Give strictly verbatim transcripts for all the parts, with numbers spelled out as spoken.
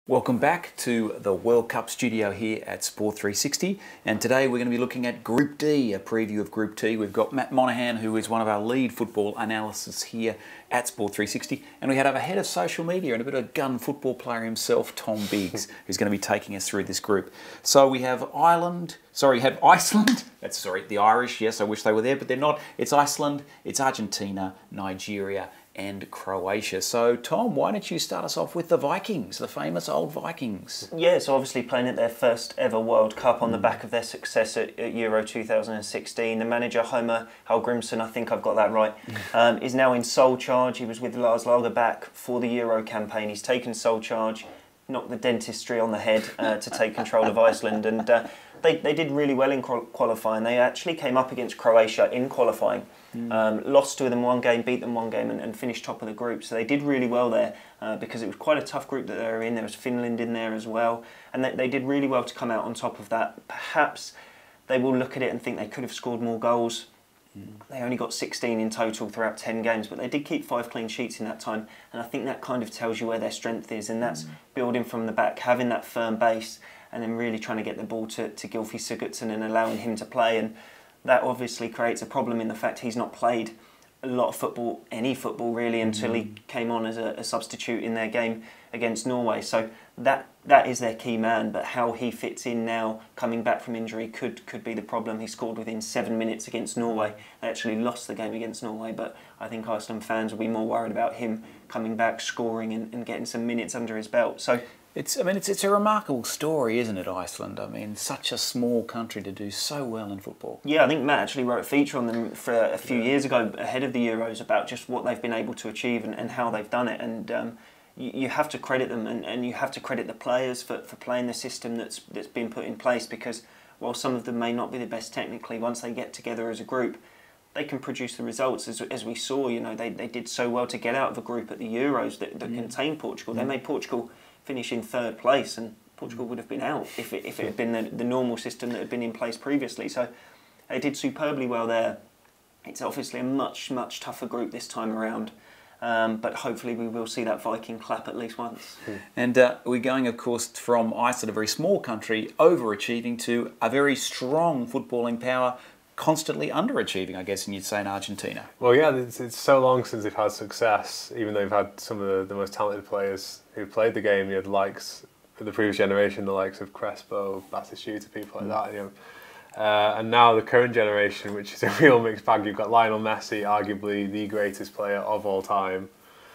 Welcome back to the World Cup studio here at Sport three sixty, and today we're going to be looking at Group D, a preview of Group D. We've got Matt Monaghan, who is one of our lead football analysts here at Sport three sixty, and we had our head of social media and a bit of a gun football player himself, Tom Biggs, who's going to be taking us through this group. So we have Ireland, sorry, we have Iceland, that's sorry, the Irish, yes, I wish they were there, but they're not. It's Iceland, it's Argentina, Nigeria, and Croatia. So, Tom, why don't you start us off with the Vikings, the famous old Vikings? Yeah, so obviously playing at their first ever World Cup on the back of their success at, at Euro two thousand sixteen. The manager, Homer Hallgrimsson, I think I've got that right, um, is now in sole charge. He was with Lars Lagerbäck for the Euro campaign. He's taken sole charge, knocked the dentistry on the head uh, to take control of Iceland, and uh, they, they did really well in qualifying. They actually came up against Croatia in qualifying. Um, lost to them one game, beat them one game, and, and finished top of the group. So they did really well there uh, because it was quite a tough group that they were in. There was Finland in there as well, and they, they did really well to come out on top of that. Perhaps they will look at it and think they could have scored more goals. Mm. They only got sixteen in total throughout ten games, but they did keep five clean sheets in that time, and I think that kind of tells you where their strength is, and that's mm. building from the back, having that firm base, and then really trying to get the ball to, to Gylfi Sigurdsson and allowing him to play. And that obviously creates a problem in the fact he's not played a lot of football, any football really, until he came on as a, a substitute in their game against Norway. So that that is their key man, but how he fits in now, coming back from injury, could could be the problem. He scored within seven minutes against Norway. They actually lost the game against Norway, but I think Iceland fans will be more worried about him coming back, scoring and, and getting some minutes under his belt. So It's, I mean, it's, it's a remarkable story, isn't it, Iceland? I mean, such a small country to do so well in football. Yeah, I think Matt actually wrote a feature on them for a few years ago, ahead of the Euros, about just what they've been able to achieve and, and how they've done it. And um, you, you have to credit them, and, and you have to credit the players for, for playing the system that's that's been put in place, because while some of them may not be the best technically, once they get together as a group, they can produce the results. As, as we saw, you know, they, they did so well to get out of a group at the Euros that, that mm. contained Portugal. Mm. They made Portugal finish in third place, and Portugal would have been out if it, if it had been the, the normal system that had been in place previously. So they did superbly well there. It's obviously a much, much tougher group this time around, um, but hopefully we will see that Viking clap at least once. And uh, we're going, of course, from Iceland, a very small country, overachieving, to a very strong footballing power, constantly underachieving, I guess, and you'd say, in Argentina. Well, yeah, it's, it's so long since they've had success, even though they've had some of the, the most talented players who played the game. You had likes of the previous generation, the likes of Crespo, Batistuta, people like that. You know, uh, and now the current generation, which is a real mixed bag. You've got Lionel Messi, arguably the greatest player of all time,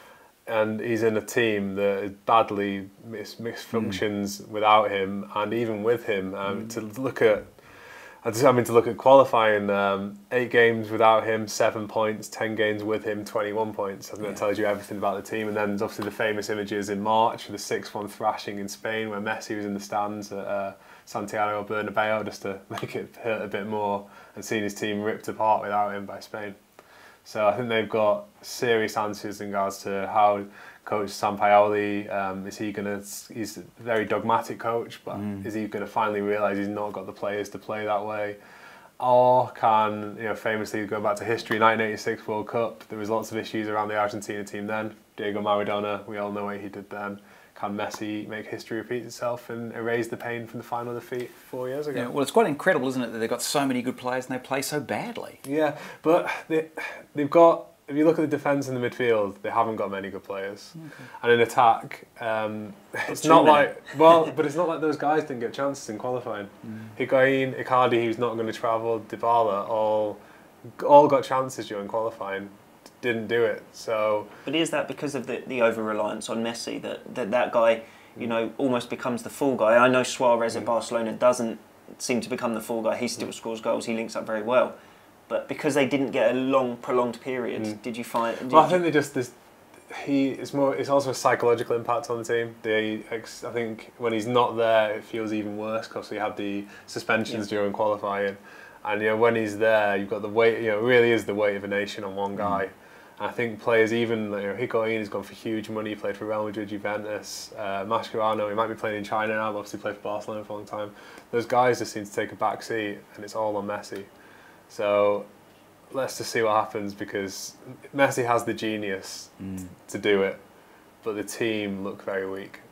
and he's in a team that badly mis misfunctions mm. without him, and even with him. Um, mm. To look at I just I mean to look at qualifying, um, eight games without him, seven points, ten games with him, twenty-one points. I think yeah. that tells you everything about the team. And then there's obviously the famous images in March, the six one thrashing in Spain, where Messi was in the stands at uh, Santiago Bernabeu, just to make it hurt a bit more, and seeing his team ripped apart without him by Spain. So I think they've got serious answers in regards to how Coach Sampaoli, um, is he going to, he's a very dogmatic coach, but mm. is he going to finally realise he's not got the players to play that way? Or can, you know, famously go back to history, nineteen eighty-six World Cup, there was lots of issues around the Argentina team then. Diego Maradona, we all know what he did then. Can Messi make history repeat itself and erase the pain from the final defeat four years ago? Yeah, well, it's quite incredible, isn't it, that they've got so many good players and they play so badly. Yeah, but they, they've got, if you look at the defence and the midfield, they haven't got many good players. Okay. And in attack, um, it's not like, well, but it's not like those guys didn't get chances in qualifying. Mm. Higuain, Icardi, who's not going to travel, Dybala, all, all got chances during qualifying. Didn't do it, so. But is that because of the, the over-reliance on Messi, that, that that guy, you know, almost becomes the fall guy? I know Suarez at Barcelona doesn't seem to become the fall guy. He still scores goals, he links up very well. But because they didn't get a long, prolonged period, mm. did you find? Did well, I think they just there's, he. It's more. It's also a psychological impact on the team. They, I think, when he's not there, it feels even worse because he had the suspensions yeah. during qualifying, and you know when he's there, you've got the weight. You know, it really is the weight of a nation on one guy. Mm. And I think players, even you know, Higuain has gone for huge money. He played for Real Madrid, Juventus, uh, Mascherano. He might be playing in China now. But obviously, played for Barcelona for a long time. Those guys just seem to take a back seat, and it's all on Messi. So let's just see what happens, because Messi has the genius mm. to do it, but the team look very weak.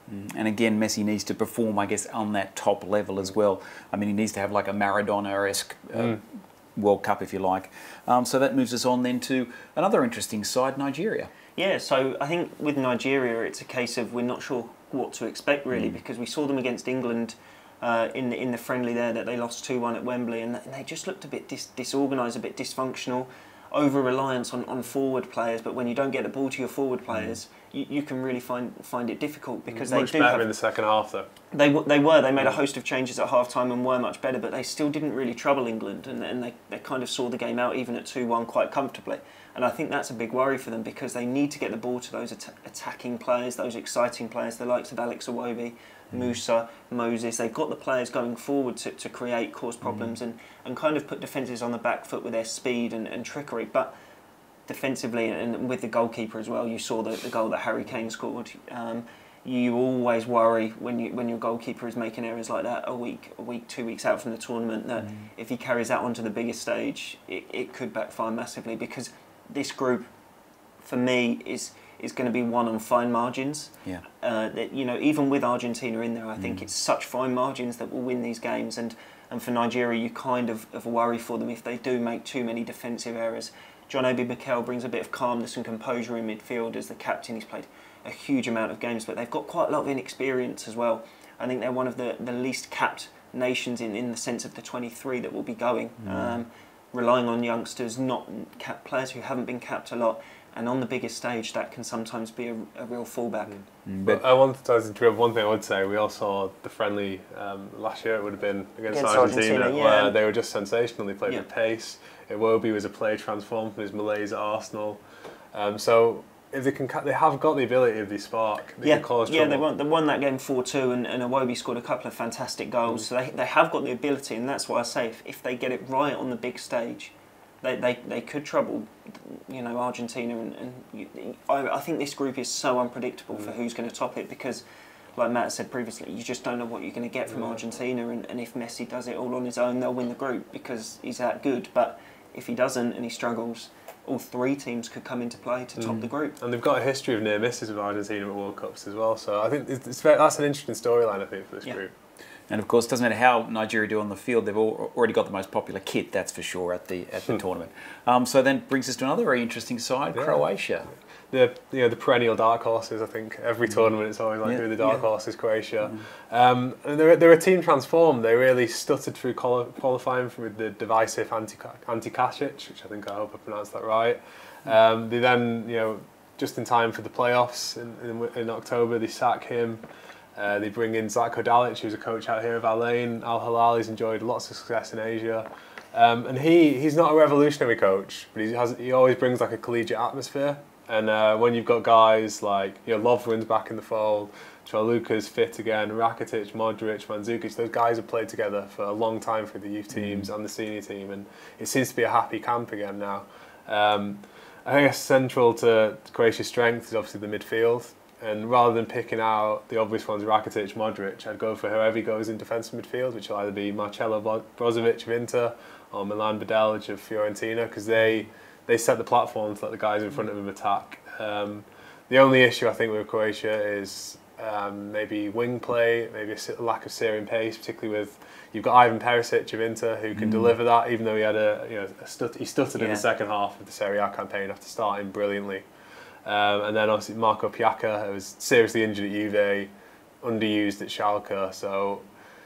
And again, Messi needs to perform, I guess, on that top level as well. I mean, he needs to have like a Maradona-esque uh, mm. World Cup, if you like. Um, so that moves us on then to another interesting side, Nigeria. Yeah, so I think with Nigeria, it's a case of we're not sure what to expect really, mm. because we saw them against England uh, in the in the friendly there that they lost two one at Wembley, and, and they just looked a bit dis disorganised, a bit dysfunctional. Over reliance on, on forward players, but when you don't get the ball to your forward players, mm. you, you can really find find it difficult because much they do better have, in the second half though. They they were they made a host of changes at half time and were much better, but they still didn't really trouble England, and and they, they kind of saw the game out even at two one quite comfortably. And I think that's a big worry for them because they need to get the ball to those at attacking players, those exciting players, the likes of Alex Broun, Musa, Moses. They've got the players going forward to, to create, cause problems, mm. and, and kind of put defences on the back foot with their speed and, and trickery. But defensively, and with the goalkeeper as well, you saw the, the goal that Harry Kane scored. Um, you always worry when you when your goalkeeper is making errors like that a week, a week, two weeks out from the tournament, that mm. if he carries that onto the biggest stage, it, it could backfire massively, because this group, for me, is is going to be won on fine margins. Yeah. Uh, that, you know, even with Argentina in there, I think mm. it's such fine margins that will win these games. And, and for Nigeria, you kind of, of worry for them if they do make too many defensive errors. John Obi Mikel brings a bit of calmness and composure in midfield as the captain. He's played a huge amount of games, but they've got quite a lot of inexperience as well. I think they're one of the, the least capped nations in, in the sense of the twenty-three that will be going. Mm. Um, relying on youngsters, not capped players who haven't been capped a lot. And on the biggest stage, that can sometimes be a, a real fallback. Mm. But I wanted to interrupt. One thing I would say, we all saw the friendly um, last year. It would have been against, against Argentina, Argentina yeah. where they were just sensational. They played yeah. with pace. Iwobi was a player transformed from his Malays at Arsenal. Um, so if they can, they have got the ability of the spark. They yeah, can cause yeah. trouble. They won. They won that game four two, and, and Iwobi scored a couple of fantastic goals. Mm. So they they have got the ability, and that's why I say if, if they get it right on the big stage, They, they they could trouble, you know, Argentina, and, and you, I, I think this group is so unpredictable mm. for who's going to top it, because, like Matt said previously, you just don't know what you're going to get from Argentina, and, and if Messi does it all on his own, they'll win the group because he's that good. But if he doesn't and he struggles, all three teams could come into play to mm. top the group. And they've got a history of near misses with Argentina at World Cups as well, so I think it's, it's very, that's an interesting storyline, I think, for this yeah. group. And of course, it doesn't matter how Nigeria do on the field; they've all, already got the most popular kit, that's for sure, at the at the tournament. Um, so then brings us to another very interesting side, yeah. Croatia. The you know the perennial dark horses. I think every mm. tournament it's always like yeah. who the dark yeah. horse is Croatia. Mm. Um, and they're they're a team transformed. They really stuttered through qualifying with the divisive Anti Anti-Kasic, which I think I hope I pronounced that right. Um, they then you know just in time for the playoffs in in, in October they sack him. Uh, they bring in Zlatko Dalic, who's a coach out here of Al Ain. Al Hilal, he's enjoyed lots of success in Asia. Um, and he he's not a revolutionary coach, but he has he always brings like a collegiate atmosphere. And uh, when you've got guys like, you know, Lovren's back in the fold, Charluka's fit again, Rakitic, Modric, Mandzukic, those guys have played together for a long time for the youth teams mm. and the senior team, and it seems to be a happy camp again now. Um, I think central to Croatia's strength is obviously the midfield. And rather than picking out the obvious ones, Rakitic, Modric, I'd go for whoever goes in defensive midfield, which will either be Marcelo Brozovic of Inter or Milan Badalic of Fiorentina, because they they set the platform to let the guys in front of them attack. Um, the only issue I think with Croatia is um, maybe wing play, maybe a lack of searing pace, particularly with you've got Ivan Perisic of Inter who can mm. deliver that, even though he had a you know a stut he stuttered yeah. in the second half of the Serie A campaign after starting brilliantly. Um, and then obviously Marco Piacca, who was seriously injured at Juve, underused at Schalke. So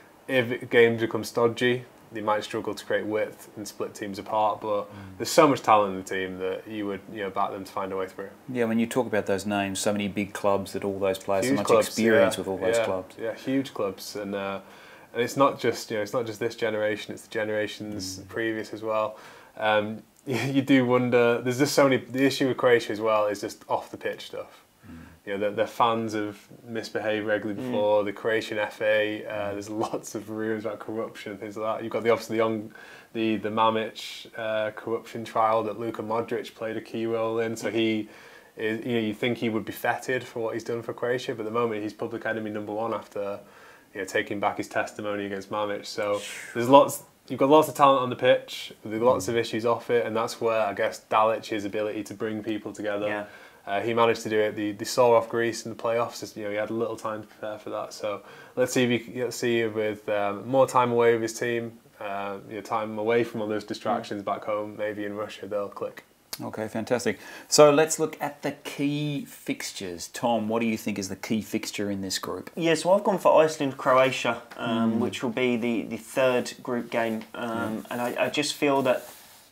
if games become stodgy, they might struggle to create width and split teams apart. But mm. there's so much talent in the team that you would you know back them to find a way through. Yeah, when you talk about those names, so many big clubs that all those players, huge so much clubs, experience yeah, with all those yeah, clubs. Yeah, huge clubs, and uh, and it's not just you know it's not just this generation; it's the generations mm. previous as well. Um, You do wonder. There's just so many. The issue with Croatia as well is just off the pitch stuff. Mm. You know, their, their fans have misbehaved regularly before. Mm. The Croatian F A. Uh, there's lots of rumours about corruption and things like that. You've got the obviously the young, the the Mamic uh, corruption trial that Luka Modric played a key role in. So he, is, you know, you think he would be feted for what he's done for Croatia, but at the moment he's public enemy number one after, you know, taking back his testimony against Mamic. So there's lots. You've got lots of talent on the pitch, there's lots of issues off it, and that's where I guess Dalic's ability to bring people together, yeah. Uh, he managed to do it. They, they saw off Greece in the playoffs. Just, you know, he had a little time to prepare for that. So let's see if he let's see with um, more time away with his team, uh, you know, time away from all those distractions back home. Maybe in Russia they'll click. Okay, fantastic. So let's look at the key fixtures. Tom, what do you think is the key fixture in this group? Yeah, so I've gone for Iceland, Croatia, um, mm. which will be the, the third group game. Um, mm. And I, I just feel that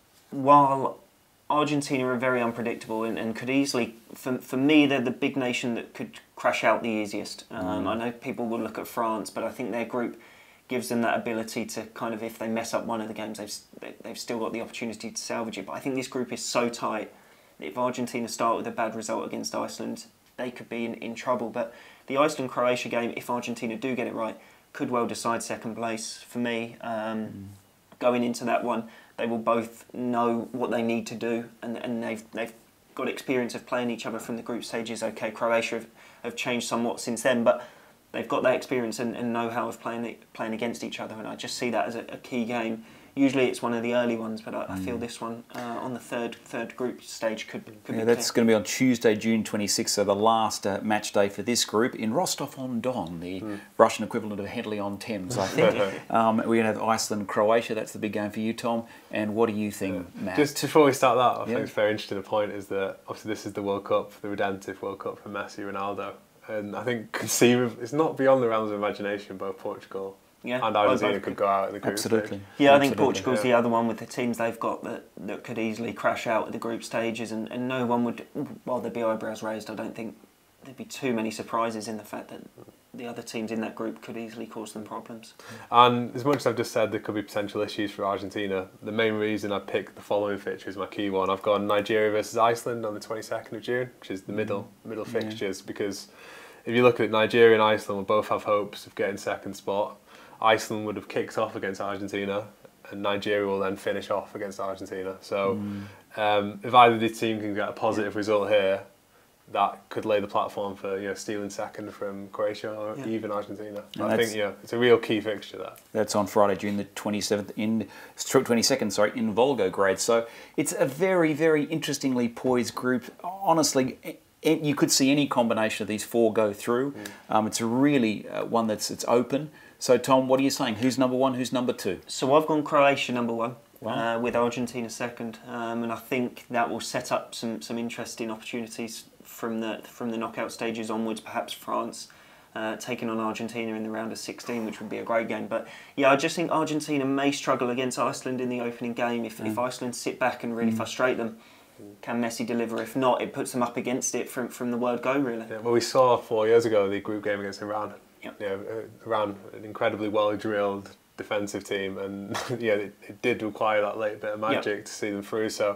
while Argentina are very unpredictable and, and could easily, for, for me, they're the big nation that could crash out the easiest. Um, mm. I know people will look at France, but I think their group gives them that ability to kind of, if they mess up one of the games, they've they've still got the opportunity to salvage it. But I think this group is so tight that if Argentina start with a bad result against Iceland, they could be in, in trouble. But the Iceland-Croatia game, if Argentina do get it right, could well decide second place for me. Um, mm. Going into that one, they will both know what they need to do, and, and they've they've got experience of playing each other from the group stages. Okay, Croatia have, have changed somewhat since then, but they've got that experience and, and know-how of playing playing against each other, and I just see that as a, a key game. Usually it's one of the early ones, but I, I feel this one uh, on the third third group stage could, could yeah, be that's key. going to be on Tuesday, June twenty-sixth, so the last uh, match day for this group in Rostov-on-Don, the mm. Russian equivalent of Henley-on-Thames, I think. um, we're going to have Iceland, Croatia. That's the big game for you, Tom. And what do you think, yeah. Matt? Just before we start that, I yeah. think it's very interesting. The point is that obviously this is the World Cup, the redemptive World Cup for Messi, Ronaldo. And I think conceivably, it's not beyond the realms of imagination, both Portugal yeah, and Argentina could go out in the group Absolutely. stage. Yeah, I Absolutely. think Portugal's yeah. the other one with the teams they've got that, that could easily crash out at the group stages, and, and no one would, while there'd be eyebrows raised, I don't think there'd be too many surprises in the fact that the other teams in that group could easily cause them problems. And as much as I've just said there could be potential issues for Argentina, the main reason I picked the following fixture is my key one. I've gone Nigeria versus Iceland on the twenty-second of June, which is the middle middle yeah. fixtures, because if you look at it, Nigeria and Iceland will both have hopes of getting second spot. Iceland would have kicked off against Argentina, and Nigeria will then finish off against Argentina. So mm. um, if either of the team can get a positive result here, that could lay the platform for, you know, stealing second from Croatia or yeah. even Argentina. I think yeah, it's a real key fixture there. That's on Friday, June the twenty-seventh, in twenty-second, sorry, in Volgograd. So it's a very, very interestingly poised group. Honestly, you could see any combination of these four go through. Mm. Um, it's a really uh, one that's it's open. So Tom, what are you saying? Who's number one? Who's number two? So I've gone Croatia number one. Wow. Uh, with Argentina second, um, and I think that will set up some some interesting opportunities from the from the knockout stages onwards. Perhaps France uh, taking on Argentina in the round of sixteen, which would be a great game. But yeah, I just think Argentina may struggle against Iceland in the opening game. If, mm. if Iceland sit back and really mm. frustrate them, can Messi deliver? If not, it puts them up against it from from the word go, really. Yeah, well, we saw four years ago the group game against Iran. Yep. You know, Iran, an incredibly well drilled defensive team, and yeah, it, it did require that late bit of magic yep. to see them through. So,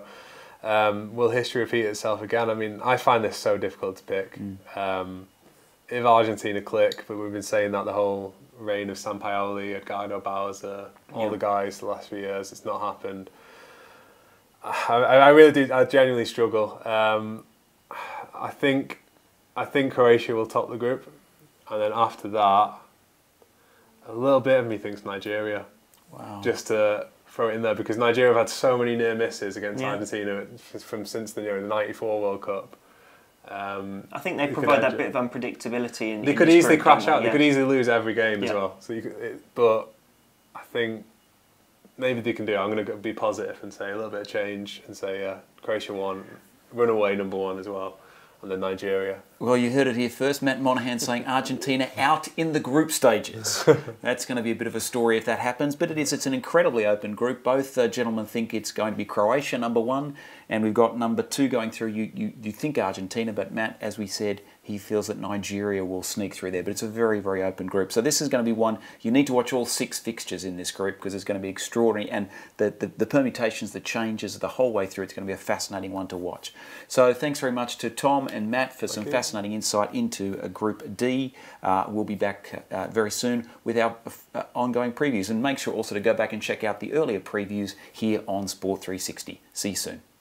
um, will history repeat itself again? I mean, I find this so difficult to pick. Mm. Um, if Argentina click, but we've been saying that the whole reign of Sampaoli, Edgardo Bauza, all yep. the guys the last few years, it's not happened. I, I really do. I genuinely struggle. Um, I think, I think Croatia will top the group, and then after that, a little bit of me thinks Nigeria. Wow. Just to throw it in there, because Nigeria have had so many near misses against yeah. Argentina from since the, you know, the ninety-four World Cup. Um, I think they provide that bit of unpredictability. In, they in could easily crash out. Yeah. They could easily lose every game yeah. as well. So, you could, it, but I think maybe they can do it. I'm going to be positive and say a little bit of change and say yeah, Croatia won, runaway number one as well, and then Nigeria. Well, you heard it here first. Matt Monaghan saying Argentina out in the group stages. That's going to be a bit of a story if that happens, but it is. It's an incredibly open group. Both uh, gentlemen think it's going to be Croatia number one, and we've got number two going through. You, you, you think Argentina, but Matt, as we said, he feels that Nigeria will sneak through there. But it's a very, very open group. So this is going to be one, you need to watch all six fixtures in this group because it's going to be extraordinary. And the, the, the permutations, the changes the whole way through, it's going to be a fascinating one to watch. So thanks very much to Tom and Matt for some fascinating insight into uh, Group D. Uh, we'll be back uh, very soon with our uh, ongoing previews. And make sure also to go back and check out the earlier previews here on Sport three sixty. See you soon.